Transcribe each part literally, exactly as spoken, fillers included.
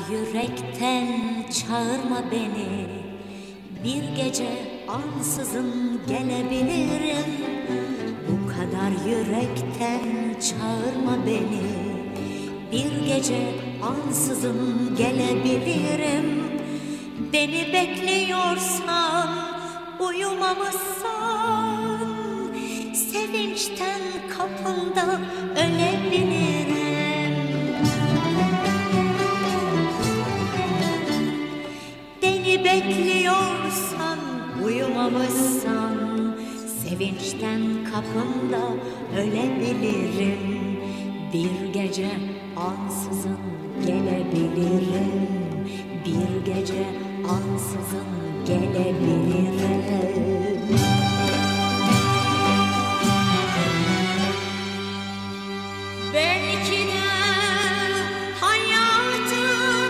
yürekten çağırma beni. Bir gece ansızın gelebilirim. Bu kadar yürekten çağırma beni. Bir gece ansızın gelebilirim. Beni bekliyorsan, uyumamışsan, sevinçten kapında ölebilirim. Beni bekliyorsan, uyumamışsan, sevinçten kapında ölebilirim. Bir gece ansızın gelebilirim. Bir gece ansızın gelebilirim. Belki de hayata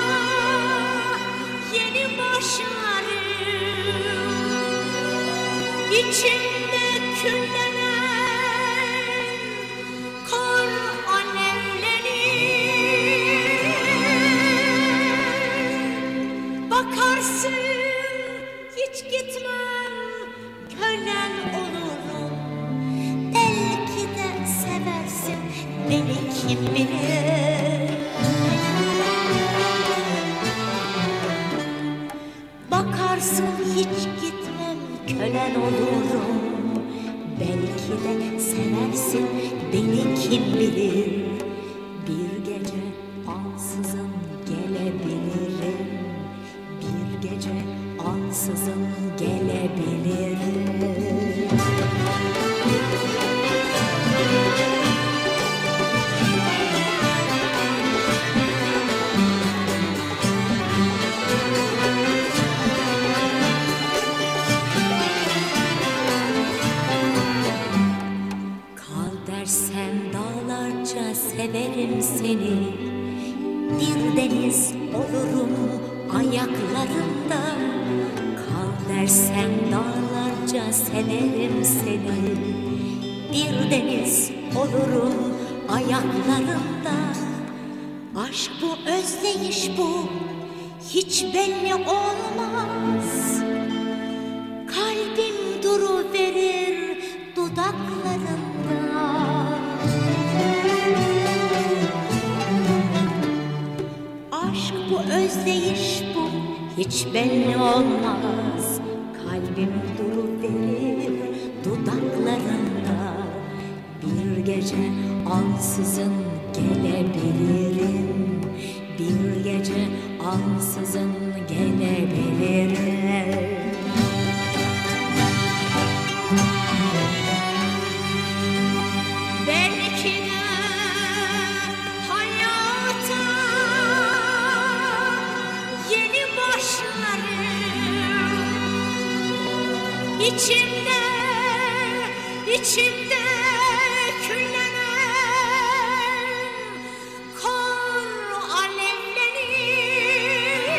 yeni başlarım. İçimde küllenen kor alevlenir. Bakarsın hiç gitmem, kölen olurum. Belki de seversin beni, kim bilir. Bakarsın hiç gitmem, kölen olurum. Belki de seversin beni, kim bilir. Bir gece ansızın gelebilirim. Bir gece ansızın gelebilirim. Dersen dağlarca severim seni. Bir deniz olurum ayaklarında. Kal dersen dağlarca severim seni. Bir deniz olurum ayaklarında. Aşk bu, özleyiş bu, hiç belli olmaz. Kalbim duruverir dudaklarında. Aşk bu, özleyiş bu, hiç belli olmaz. Kalbim duruverir dudaklarında. Bir gece ansızın gelebilirim. Bir gece ansızın gelebilirim. İçimde, içimde küllenen kor alevlenir.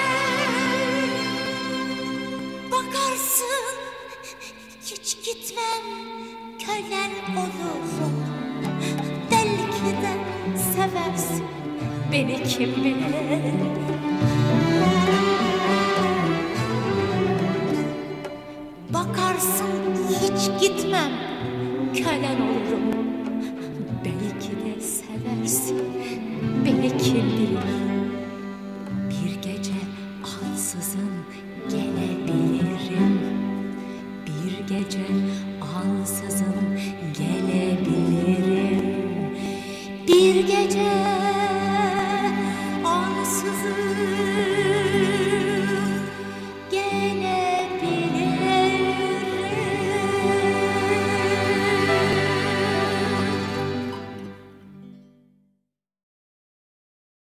Bakarsın hiç gitmem, kölen olurum. Belki de seversin beni, kim bilir. Bakarsın hiç gitmem, kölen olurum. Belki de seversin beni, kim bilir. Bir gece ansızın gelebilirim. Bir gece ansızın